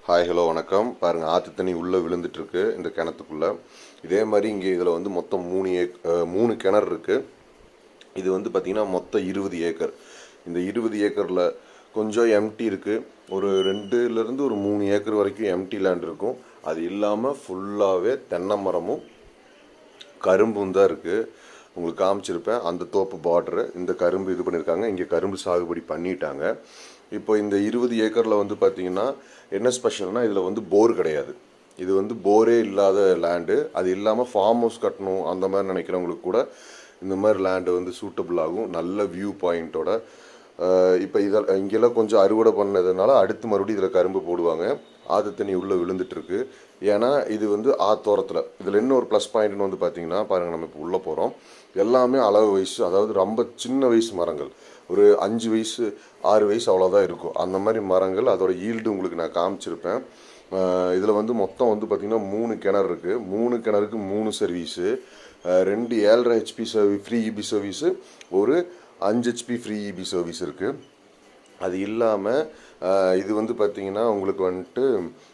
Hi hello வணக்கம். பாருங்கள், ஆற்று தண்ணி உள்ளே விழுந்துட்டுருக்கு இந்த கிணத்துக்குள்ளே. இதே மாதிரி இங்கே இதில் வந்து மொத்தம் 3 கிணறு இருக்குது. இது வந்து பார்த்திங்கன்னா மொத்தம் 20 ஏக்கர். இந்த 20 ஏக்கரில் கொஞ்சம் எம்டி இருக்குது. ஒரு 2லேருந்து ஒரு 3 ஏக்கர் வரைக்கும் எம்டி லேண்ட் இருக்கும். அது இல்லாமல் ஃபுல்லாகவே தென்னை மரமும் கரும்பும் தான் இருக்குது. உங்களுக்கு காமிச்சிருப்பேன் அந்த தோப்பு பார்டரு. இந்த கரும்பு இது பண்ணியிருக்காங்க. இங்கே கரும்பு சாகுபடி பண்ணிட்டாங்க. இப்போ இந்த 20 ஏக்கரில் வந்து பார்த்திங்கன்னா என்ன ஸ்பெஷல்னால் இதில் வந்து போர் கிடையாது. இது வந்து போரே இல்லாத லேண்டு. அது இல்லாமல் ஃபார்ம் ஹவுஸ் கட்டணும் அந்த மாதிரி நினைக்கிறவங்களுக்கு கூட இந்த மாதிரி லேண்டு வந்து சூட்டபிள் ஆகும். நல்ல வியூ பாயிண்ட்டோட. இப்போ இங்கெல்லாம் கொஞ்சம் அறுவடை பண்ணதுனால அடுத்து மறுபடியும் இதில் கரும்பு போடுவாங்க. ஆற்று தண்ணி உள்ளே விழுந்துட்டுருக்கு. ஏன்னா இது வந்து ஆத்தோரத்தில். இதில் இன்னும் ஒரு ப்ளஸ் பாயிண்ட்னு வந்து பார்த்திங்கன்னா பாருங்கள், நம்ம இப்போ உள்ளே போகிறோம். எல்லாமே அளவு வயசு, அதாவது ரொம்ப சின்ன வயசு மரங்கள். ஒரு 5 வயசு 6 வயசு அவ்வளோதான் இருக்கும். அந்த மாதிரி மரங்கள். அதோட ஈல்டு உங்களுக்கு நான் காமிச்சிருப்பேன். இதில் வந்து மொத்தம் வந்து பார்த்திங்கன்னா 3 கிணறு இருக்குது. 3 கிணறுக்கு 3 service, 2 7.5 HP free EB service, ஒரு 5 HP ஃப்ரீ இபி சர்வீஸ் இருக்குது. அது இல்லாமல் இது வந்து பார்த்திங்கன்னா உங்களுக்கு வந்துட்டு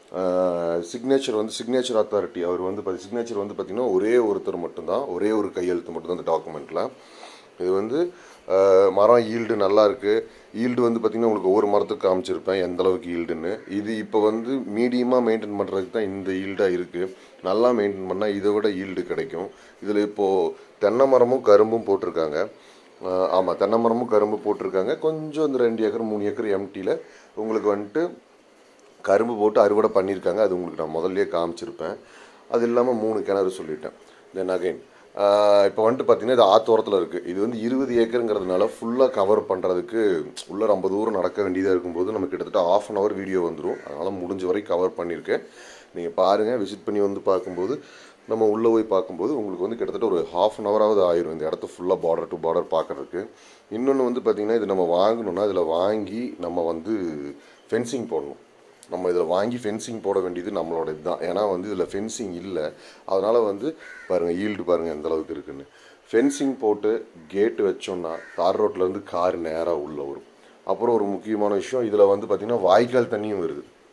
சிக்னேச்சர் அத்தாரிட்டி. அவர் வந்து சிக்னேச்சர் வந்து பார்த்திங்கன்னா ஒரே ஒருத்தர் மட்டும்தான், ஒரே ஒரு கையெழுத்து மட்டும்தான் அந்த டாக்குமெண்ட்டில். இது வந்து மரம் ஈல்டு நல்லா இருக்குது. ஈல்டு வந்து பார்த்திங்கன்னா உங்களுக்கு ஒவ்வொரு மரத்துக்கு காமிச்சிருப்பேன் எந்தளவுக்கு ஈல்டுன்னு. இது இப்போ வந்து மீடியமாக மெயின்டைன் பண்ணுறதுக்கு தான் இந்த ஈல்டாக இருக்குது. நல்லா மெயின்டைன் பண்ணால் இதை விட ஈல்டு கிடைக்கும். இதில் இப்போது தென்னை மரமும் கரும்பும் போட்டிருக்காங்க. ஆமாம், தென்னை மரமும் கரும்பு போட்டிருக்காங்க. கொஞ்சம் இந்த 2 ஏக்கர் 3 ஏக்கர் எம்டியில் உங்களுக்கு வந்துட்டு கரும்பு போட்டு அறுவடை பண்ணியிருக்காங்க. அது உங்களுக்கு நான் முதல்லையே காமிச்சிருப்பேன். அது இல்லாமல் 3 கிணறு சொல்லிட்டேன். தென் அகைன் இப்போ வந்துட்டு பார்த்திங்கன்னா இது ஆத்தோரத்தில் இருக்குது. இது வந்து 20 ஏக்கருங்கிறதுனால ஃபுல்லாக கவர் பண்ணுறதுக்கு உள்ளே ரொம்ப தூரம் நடக்க வேண்டியதாக இருக்கும்போது நமக்கு கிட்டத்தட்ட 1/2 hour வீடியோ வந்துடும். அதனால் முடிஞ்ச வரைக்கும் கவர் பண்ணியிருக்கேன். நீங்கள் பாருங்கள், விசிட் பண்ணி வந்து பார்க்கும்போது, நம்ம உள்ளே போய் பார்க்கும்போது உங்களுக்கு வந்து கிட்டத்தட்ட ஒரு 1/2 hour ஆயிரும் இந்த இடத்த ஃபுல்லாக பார்டர் டு பார்டர் பார்க்குறதுக்கு. இன்னொன்று வந்து பார்த்திங்கன்னா இது நம்ம வாங்கணுன்னா இதில் வாங்கி நம்ம வந்து ஃபென்சிங் போடணும். நம்ம இதில் வாங்கி ஃபென்சிங் போட வேண்டியது நம்மளோட இதுதான். ஏன்னா வந்து இதில் ஃபென்சிங் இல்லை. அதனால் வந்து பாருங்கள், ஈல்டு பாருங்கள் எந்த அளவுக்கு இருக்குதுன்னு. ஃபென்சிங் போட்டு கேட்டு வச்சோன்னா தார் ரோட்லேருந்து கார் நேராக உள்ளே வரும். அப்புறம் ஒரு முக்கியமான விஷயம், இதில் வந்து பார்த்திங்கன்னா வாய்க்கால் தண்ணியும்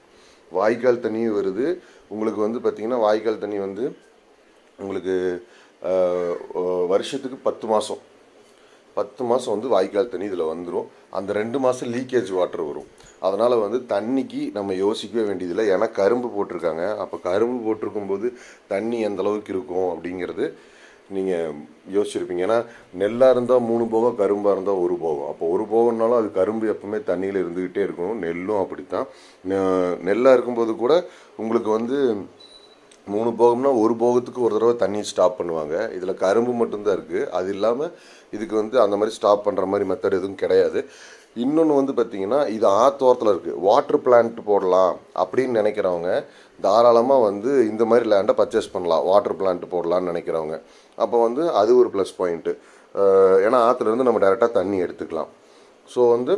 வருது. உங்களுக்கு வந்து பார்த்திங்கன்னா வாய்க்கால் தண்ணி வந்து உங்களுக்கு வருஷத்துக்கு 10 மாதம் வந்து வாய்க்கால் தண்ணி இதில் வந்துடும். அந்த 2 மாதம் லீக்கேஜ் வாட்டர் வரும். அதனால் வந்து தண்ணிக்கு நம்ம யோசிக்கவே வேண்டியதில்லை. ஏன்னா கரும்பு போட்டிருக்காங்க. அப்போ கரும்பு போட்டிருக்கும்போது தண்ணி எந்த அளவுக்கு இருக்கும் அப்படிங்கிறது நீங்கள் யோசிச்சிருப்பீங்க. ஏன்னா நெல்லாக இருந்தால் 3 போகம், கரும்பாக இருந்தால் 1 போகம். அப்போ 1 போகம்னாலும் அது கரும்பு எப்பவுமே தண்ணியில் இருந்துக்கிட்டே இருக்கணும். நெல்லும் அப்படித்தான். நெல்லாக இருக்கும்போது கூட உங்களுக்கு வந்து 3 போகம்னா 1 போகத்துக்கு ஒரு தடவை தண்ணி ஸ்டாப் பண்ணுவாங்க. இதில் கரும்பு மட்டும்தான் இருக்குது. அது இல்லாமல் இதுக்கு வந்து அந்த மாதிரி ஸ்டாப் பண்ணுற மாதிரி மெத்தட் எதுவும் கிடையாது. இன்னொன்று வந்து பார்த்திங்கன்னா இது ஆத்தோரத்தில் இருக்குது. வாட்டர் பிளான்ட் போடலாம் அப்படின்னு நினைக்கிறவங்க தாராளமாக வந்து இந்த மாதிரி லேண்டை பர்ச்சேஸ் பண்ணலாம். வாட்டர் பிளான்ட் போடலான்னு நினைக்கிறவங்க. அப்போ வந்து அது ஒரு ப்ளஸ் பாயிண்ட்டு. ஏன்னா ஆற்றுலேருந்து நம்ம டைரெக்டாக தண்ணி எடுத்துக்கலாம். ஸோ வந்து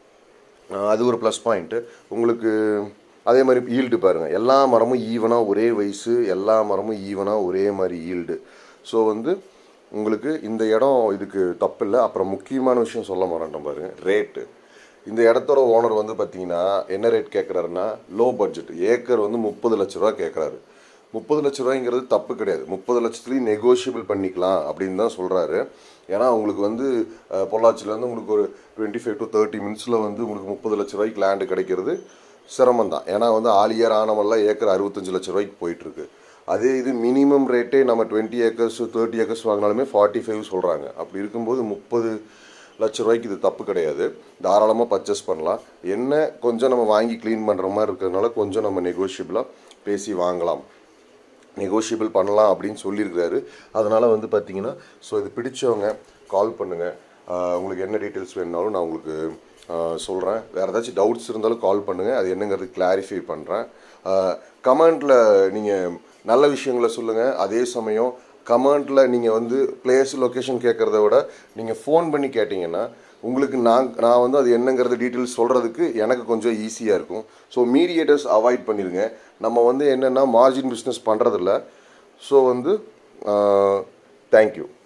அது ஒரு ப்ளஸ் பாயிண்ட்டு உங்களுக்கு. அதே மாதிரி ஈல்டு பாருங்கள், எல்லா மரமும் ஈவனாக ஒரே வயசு, எல்லா மரமும் ஈவனாக ஒரே மாதிரி ஈல்டு. ஸோ வந்து உங்களுக்கு இந்த இடம் இதுக்கு தப்பு இல்லை. அப்புறம் முக்கியமான விஷயம் சொல்ல மாட்டேன் பாருங்கள், ரேட்டு. இந்த இடத்தோட ஓனர் வந்து பார்த்திங்கன்னா என்ன ரேட் கேட்குறாருன்னா லோ பட்ஜெட். ஏக்கர் வந்து 30 லட்ச ரூபா கேட்குறாரு. 30 லட்ச ரூபாய்ங்கிறது தப்பு கிடையாது. 30 லட்சத்துலேயும் நெகோஷியபிள் பண்ணிக்கலாம் அப்படின்னு தான் சொல்கிறாரு. ஏன்னா உங்களுக்கு வந்து பொள்ளாச்சியிலேருந்து உங்களுக்கு ஒரு 25 to 30 minutes வந்து உங்களுக்கு 30 லட்ச ரூபாய்க்கு லேண்டு கிடைக்கிறது சிரமம் தான். ஏன்னா வந்து ஆலியார் ஆனமெல்லாம் ஏக்கர் 65 லட்ச ரூபாய்க்கு போயிட்டுருக்கு. அதே இது மினிமம் ரேட்டே நம்ம 20 ஏக்கர்ஸ் 30 ஏக்கர்ஸ் வாங்கினாலுமே 45 சொல்கிறாங்க. அப்படி இருக்கும்போது 30 லட்ச ரூபாய்க்கு இது தப்பு கிடையாது. தாராளமாக பர்ச்சேஸ் பண்ணலாம். என்ன கொஞ்சம் நம்ம வாங்கி க்ளீன் பண்ணுற மாதிரி இருக்கிறதுனால கொஞ்சம் நம்ம நெகோஷியபிளாக பேசி வாங்கலாம், நெகோஷியபிள் பண்ணலாம் அப்படின்னு சொல்லியிருக்கிறாரு. அதனால் வந்து பார்த்திங்கன்னா ஸோ இது பிடிச்சவங்க கால் பண்ணுங்கள். உங்களுக்கு என்ன டீட்டெயில்ஸ் வேணுனாலும் நான் உங்களுக்கு சொல்கிறேன். வேறு ஏதாச்சும் டவுட்ஸ் இருந்தாலும் கால் பண்ணுங்கள். அது என்னங்கிறது கிளாரிஃபை பண்ணுறேன். கமெண்ட்டில் நீங்கள் நல்ல விஷயங்களை சொல்லுங்கள். அதே சமயம் கமெண்ட்டில் நீங்கள் வந்து பிளேஸ் லொக்கேஷன் கேட்குறத விட நீங்கள் ஃபோன் பண்ணி கேட்டிங்கன்னா உங்களுக்கு நான் வந்து அது என்னங்கிறது டீட்டெயில்ஸ் சொல்கிறதுக்கு எனக்கு கொஞ்சம் ஈஸியாக இருக்கும். ஸோ மீடியேட்டர்ஸ் அவாய்ட் பண்ணிடுங்க. நம்ம வந்து என்னென்னா மார்ஜின் பிஸ்னஸ் பண்ணுறதில்ல. ஸோ வந்து தேங்க்யூ.